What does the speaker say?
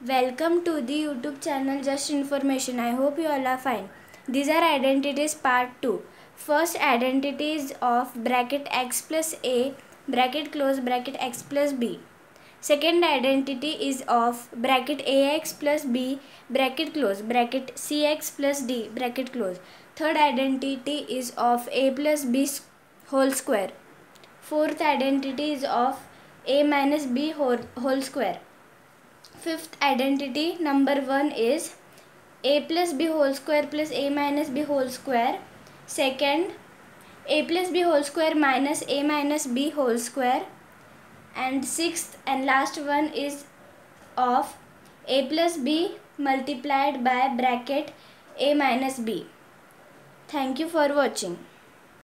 Welcome to the YouTube channel Just Information. I hope you all are fine. These are identities part 2. First, identities of bracket x plus a bracket close bracket x plus b. Second identity is of bracket ax plus b bracket close bracket cx plus d bracket close. Third identity is of a plus b whole square. Fourth identity is of a minus b whole square. Fifth identity number 1 is a plus b whole square plus a minus b whole square. Second, a plus b whole square minus a minus b whole square. And sixth and last one is of a plus b multiplied by bracket a minus b. Thank you for watching.